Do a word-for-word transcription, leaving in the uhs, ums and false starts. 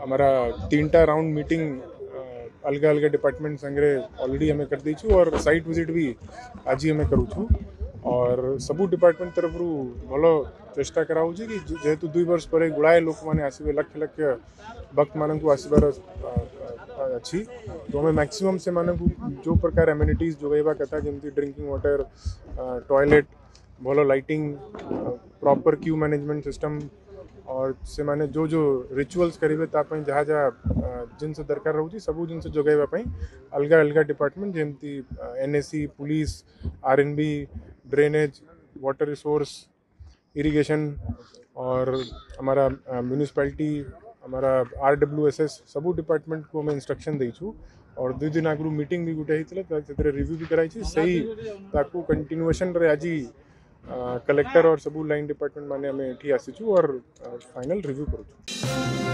हमारा तीन टा राउंड मीटिंग अलग अलग डिपार्टमेंट संगे ऑलरेडी हमें कर दीचु और साइट विजिट भी आज ही हमें करूँ और सबू डिपार्टमेंट तरफ भल चेष्टा कराऊँ कि जेहेतु दुई वर्ष पर गुड़ाए लोक मैंने आसवे लक्ष लक्ष भक्त मान को आसबार अच्छी तो हमें मैक्सिमम से मान जो प्रकार एम्यूनिटीज जोगेबा कथा जमी ड्रिंकिंग वाटर टॉयलेट भल lighting proper queue management system और से माने जो जो रिचुअल्स करेंगे तापाई जहाँ जहाँ जिनस दरकार रोचे सबू जिन जोगाइवाई अलग अलग डिपार्टमेंट जमती NSC police RNB drainage water resource irrigation और हमारा म्यूनिसिपैलिटी हमारा आरडब्ल्यूएसएस सबू डिपार्टमेंट को हमें इंस्ट्रक्शन देचु और दुई दिन आगु मीटिंग भी गोटे होता है रिव्यू भी कराई सही ताकू कंटिन्यूएशन रे आज कलेक्टर और सबू लाइन डिपार्टमेंट माने हमें एठी आसीचु और फाइनल रिव्यू करूँ।